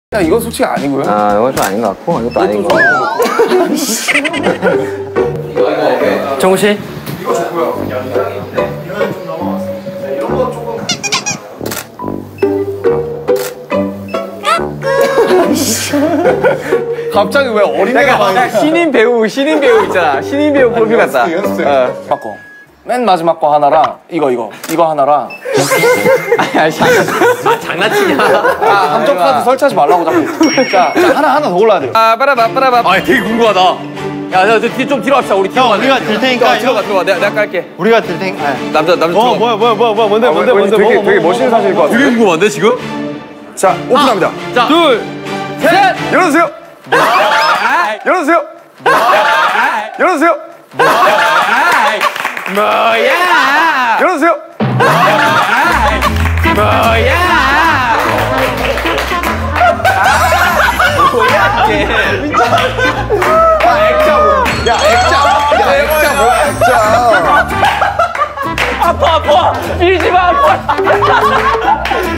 야, 이건 솔직히 아니고요. 아, 이건 좀 아닌 것 같고, 이것도 아닌 것 같고. 정우 씨? 이거 좋고요. 이거는 좀 넘어갔어요. 네, 이런 거 조금. 갑자기 왜 어린애가 막 신인 배우 있잖아. 신인 배우 프로필 같다. 연습생. 바꿔. 맨 마지막 거 하나랑 이거 하나랑. 장난치냐? 함정 카드 설치하지 말라고 자꾸. 자, 하나 더 골라야 돼요. 빠라바. 아, 되게 궁금하다. 야, 좀 뒤로 합시다. 우리 뒤로 가. 우리가 들 테니까. 들어가. 내가 깔게. 우리가 들 테니까. 남자. 뭐야. 뭔데? 되게 멋있는 사실일 것 같아요. 되게 궁금한데 지금? 자, 오픈합니다. 자, 둘, 셋. 열어주세요. 열어주세요. 열어주세요. 뭐야? 열어주세요. 뭐야? 액자 뭐야, 액자. 아파. 밀지 마, 아파.